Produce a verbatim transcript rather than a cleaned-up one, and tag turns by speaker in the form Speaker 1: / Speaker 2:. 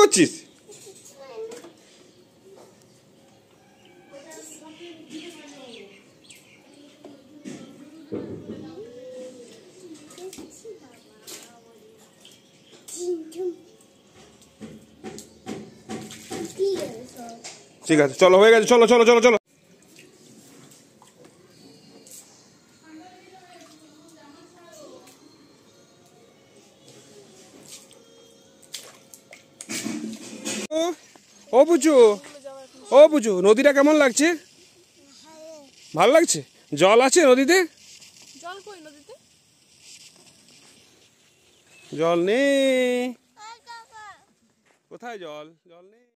Speaker 1: করছিস? ঠিক আছে, চলো, হয়ে গেছে, চলো চলো চলো চলো। ও বুঝু, ও বুঝু, নদীটা কেমন লাগছে? ভালো লাগছে? জল আছে নদীতে?
Speaker 2: জল কই নদীতে?
Speaker 1: জল নেই। কোথায় জল? জল নেই।